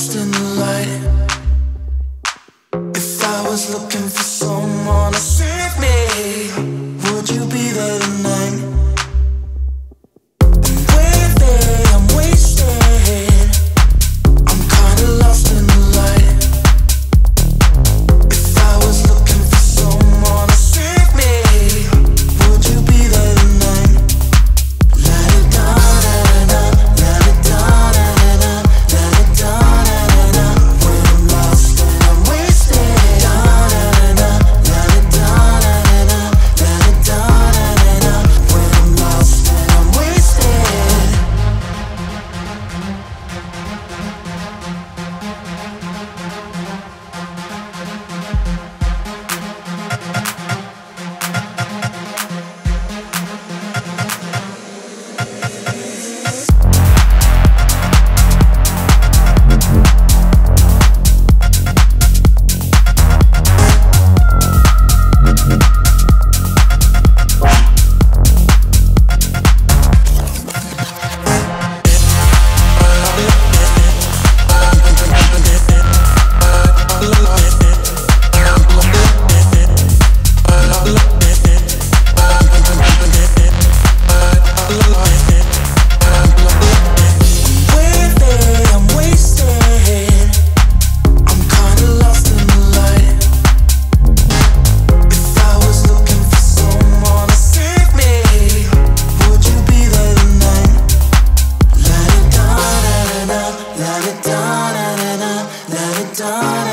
lost in the light. If I was looking for someone to save me, would you be there tonight? I'm waving, I'm wasted, I'm kinda lost in the light. If I was looking for someone to save me, would you be there tonight? Let it down, let it down, let it down, let it down. When I'm lost and I'm wasted, down, let it down, let it down. When I'm lost and I'm wasted. Let it down, let it down.